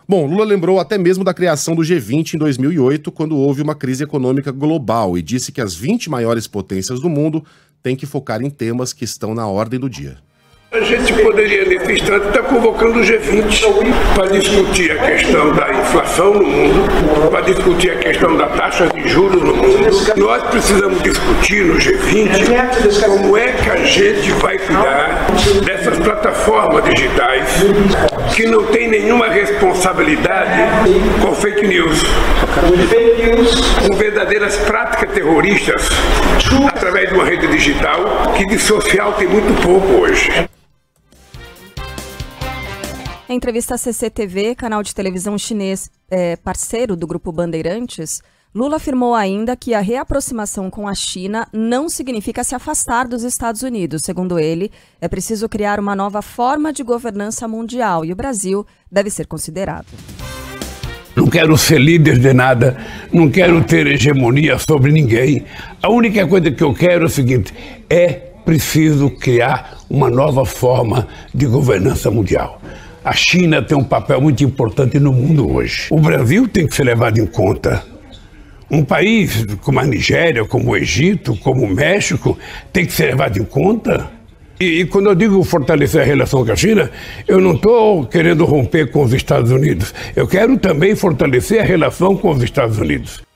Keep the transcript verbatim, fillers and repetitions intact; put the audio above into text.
Bom, Lula lembrou até mesmo da criação do G vinte em dois mil e oito, quando houve uma crise econômica global, e disse que as vinte maiores potências do mundo têm que focar em temas que estão na ordem do dia. A gente poderia, nesse instante, estar convocando o G vinte para discutir a questão da inflação no mundo, para discutir a questão da taxa de juros no mundo. Nós precisamos discutir no G vinte como é que a gente vai cuidar dessas plataformas digitais que não têm nenhuma responsabilidade com fake news, com verdadeiras práticas terroristas através de uma rede digital que de social tem muito pouco hoje. Em entrevista à C C T V, canal de televisão chinês é, parceiro do Grupo Bandeirantes, Lula afirmou ainda que a reaproximação com a China não significa se afastar dos Estados Unidos. Segundo ele, é preciso criar uma nova forma de governança mundial e o Brasil deve ser considerado. Não quero ser líder de nada, não quero ter hegemonia sobre ninguém. A única coisa que eu quero é o seguinte, é preciso criar uma nova forma de governança mundial. A China tem um papel muito importante no mundo hoje. O Brasil tem que ser levado em conta. Um país como a Nigéria, como o Egito, como o México, tem que ser levado em conta. E, e quando eu digo fortalecer a relação com a China, eu não estou querendo romper com os Estados Unidos. Eu quero também fortalecer a relação com os Estados Unidos.